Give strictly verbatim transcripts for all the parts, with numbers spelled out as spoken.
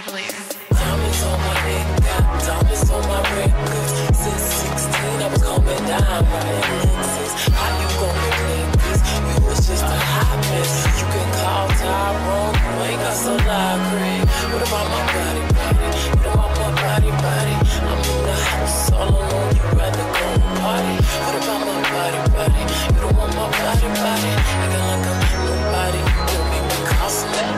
Cavalier. Diamonds on my neck, got diamonds on my records. Since sixteen, I was coming down riding Lexus. How you gon' make me this? You was just a hot mess. You can call Tyrone, you ain't got so loud, Craig. What about my body, body? What about my body, body? I'm in the house all alone, you rather go party. What about my body, body? You don't want my body, body? Acting like I'm nobody, you gon' make me cost that.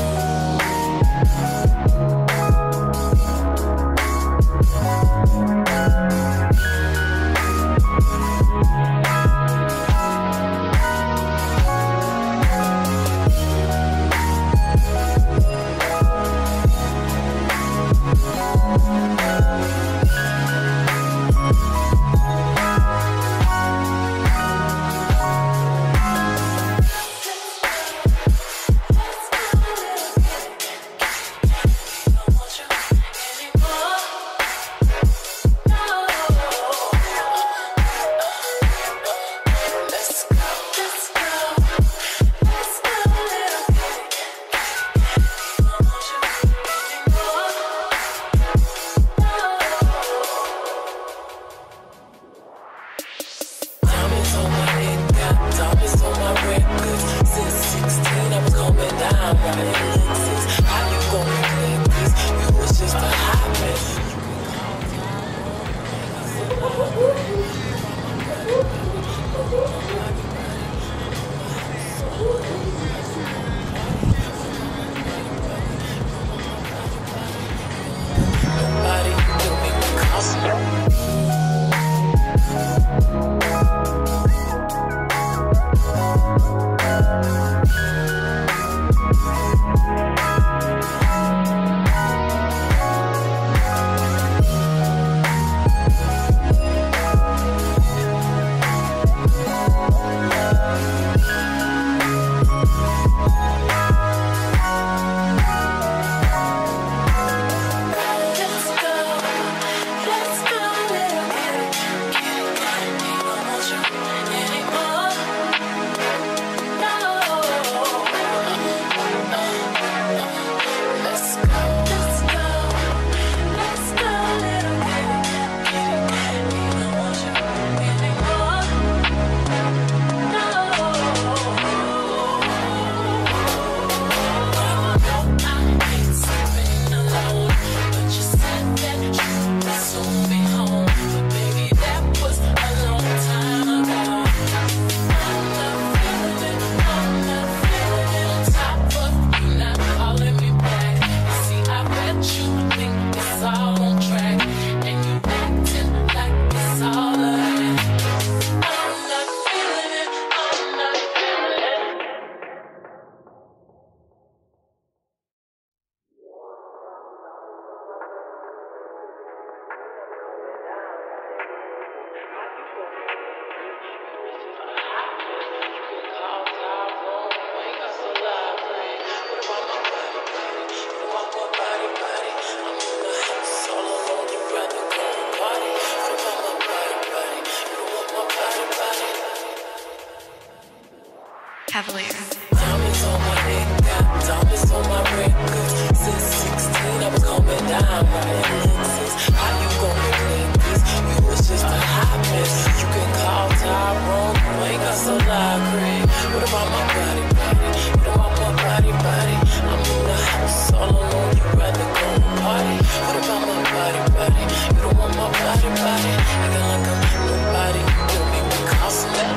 Cavalier. Diamonds on my neck, got diamonds on my records. Since sixteen, I was coming down riding Lexus. How you gon' make me this? You was just a hot mess. You can call Tyrone, you ain't got so loud, Craig. What about my body, body? What about my body, body? I'm in the house all alone, you rather go party. What about my body, body? You don't want my body, body? Acting like I'm nobody, you gon' make me cost that.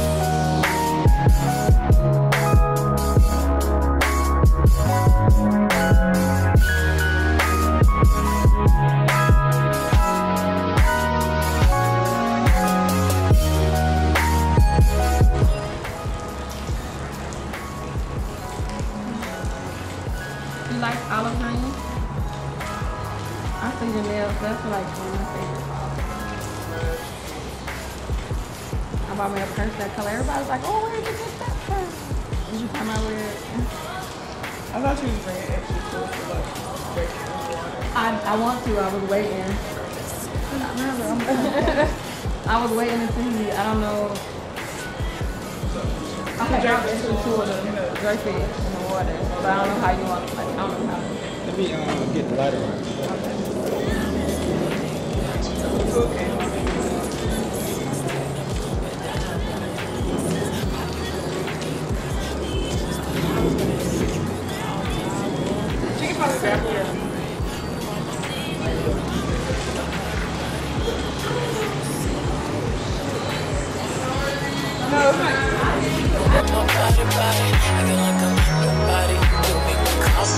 You like olive green? I see the nails, that's like one of my favorite. I bought me a purse that color. Everybody's like, oh, where did you get that purse? Did you come out with it? I thought you was bringing extra stuff for like breaking I, I want to, I was waiting. I was waiting to see, I don't know. Okay, drop into two of the jerky in the water, but I don't know how you want, like, I don't know how. Let me uh, get the lighter on. Okay. She can probably grab here. No, it's not. Nobody, body, acting like I'm nobody. You make me cause.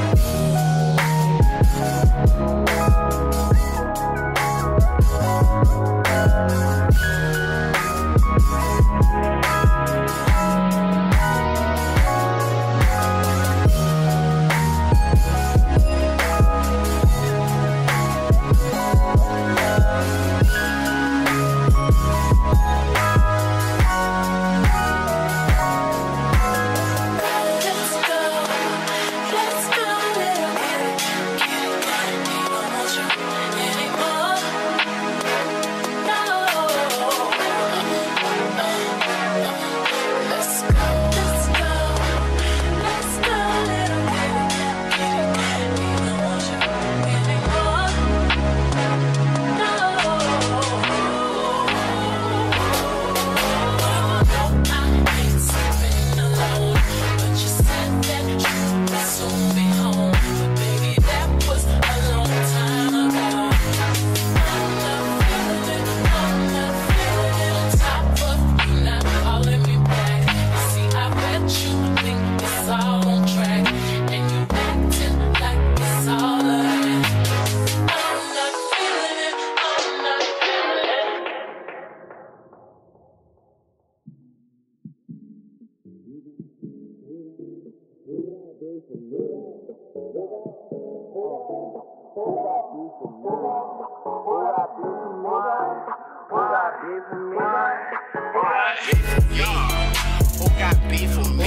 Who got beef with me? I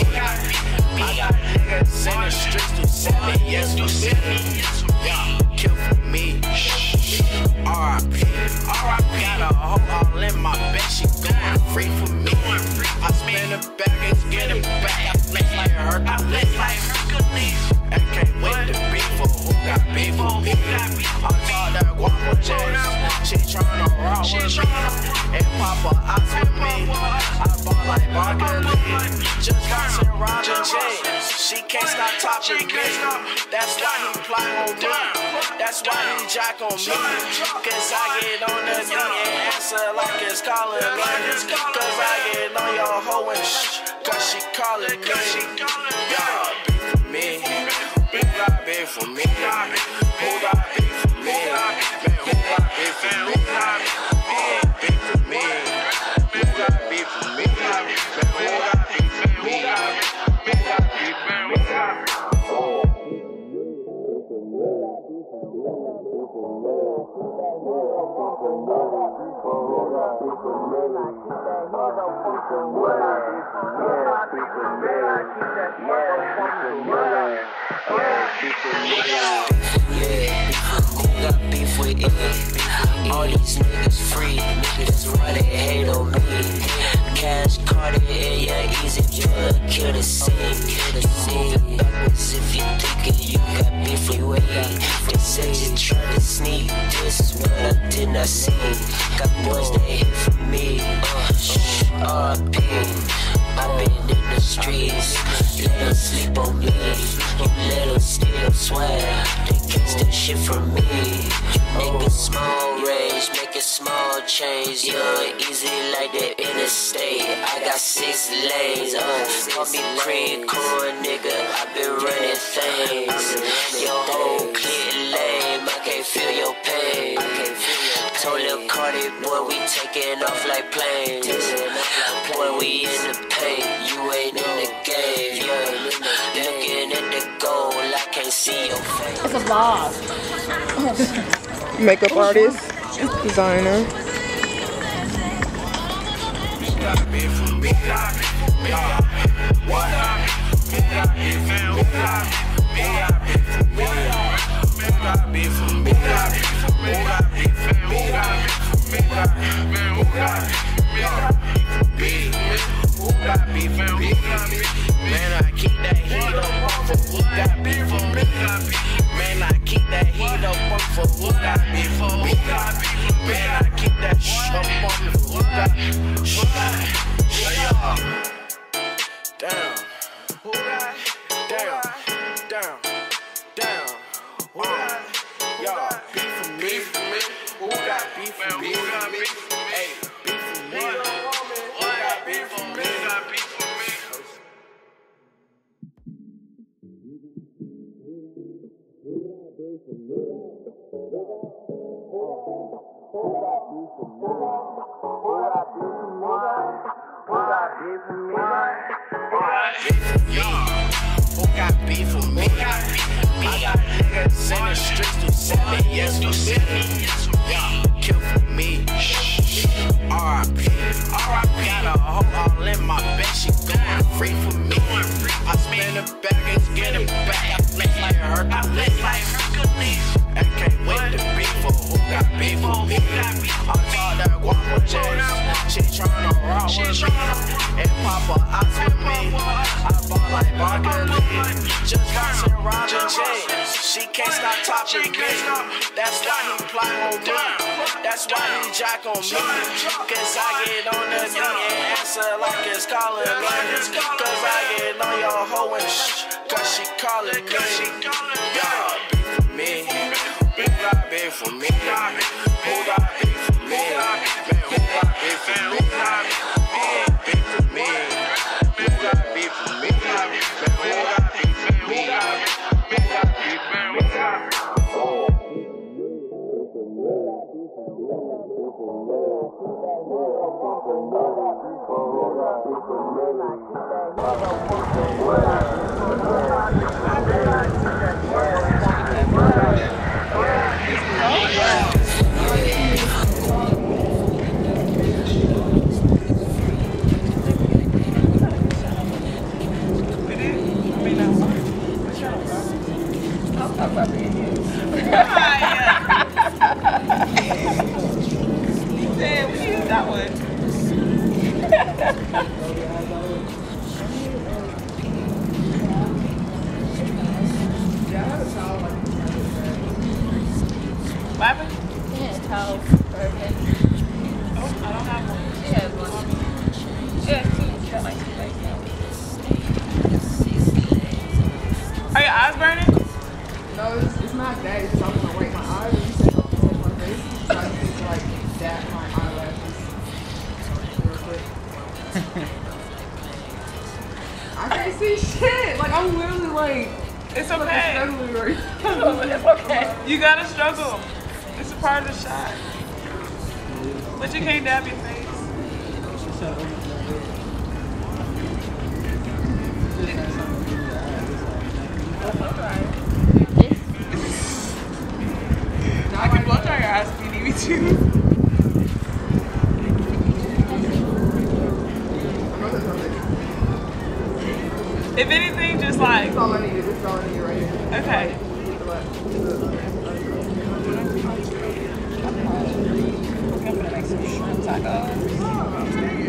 got niggas in the streets who send me, yes, who send me. Yeah, kill for me. R I P. R I P. Got a hoe all in my bed, she going free for me. I spin the bag and get it back. I flex like her, I flex like Hercules. I can't wait to be for who got beef with me. I saw that guapo jazz. She tryna rock with me. And Papa eyes with me. I ball like broccoli. Just got some Robin chains. She can't stop talking me. That's why he plot on me. That's why he jack on me. Cause I get on the D and answer like it's calling me. Cause I get on your hoe and shh. Cause she calling me. Y'all beef for me. Who got beef for me? Who got beef for me? Man, who got beef for me? Beef for me. Who got beef for me? Man, who got beef for me? Who got beef for me? Got beef with it. All these niggas free, niggas why they hate on me. Cash carded in your easy drug, kill the scene. You moving backwards if you thinking you got beef with it. They said you tried to sneak, this is what I did not see. Got boys that hit for me, uh, shh, R I P. I've been in the streets, let them sleep on me. You let them steal swag, they catch that shit from me. You make a small range, make a small change. Young, easy like the interstate. I got six lanes, uh, call me cream corn nigga. I've been running things. Your whole clique lame, I can't feel your pain. Told Lil Cardi, boy, we taking off like planes. Boy, we in the paint, you ain't in the game. Yeah. Looking at the goal, I can't see your face. It's a vlog. Makeup artist, designer. Man, I keep that heat up. Who got beef for me? got beef with me? Man, I keep that shit up on me. Who got, who got, yeah. Damn. Who got, damn, damn, damn. Who got, y'all, beef with me? Beef with me? Who got beef with me? Who got beef with me? Hey, beef with me? Who got beef with me? Who got beef with me? Who got beef with me? I got niggas in the streets through seven years, through seven years. Yeah, kill for me. R I P, R I P. Got a hoe all in my bed, she going free for me. I spin a bag and get it back. I flex like her, I flex like Hercules. I can't wait to beef for who got beef with me. I saw that guapo chase, she tryna rock with me. And Papa out with me. I ball like Barkley, just watching Roger James. She can't stop topping me. That's why he plot on me. That's why he jack on me. Cause I get on the beat and answer like it's calling me. Cause I get on your hoe and shh, cause she calling me. Y'all beef for me. Who got beef for me? Who got beef for me? Man, who got beef for me? Beef for me. Who got beef for me? Man, who got beef for me? Who got beef for me? Damn, we used that one. What happened? Yeah, towel. Perfect. Oh, I don't have one. She has one. Yeah, she got like two right now. Are your eyes burning? No, it's, it's not that. It's just I was gonna wipe my eyes and you said don't touch my face. So I just need to like dab my eyelashes real quick. I can't see shit. Like I'm literally like It's like, okay. struggling right It's okay. You gotta struggle. It's a part of the shot. But you can't dab your face. I can blow dry your eyes if you need me to. If anything, just like. That's all I need. That's all I need right here. Okay. I'm gonna make some shrimp tacos.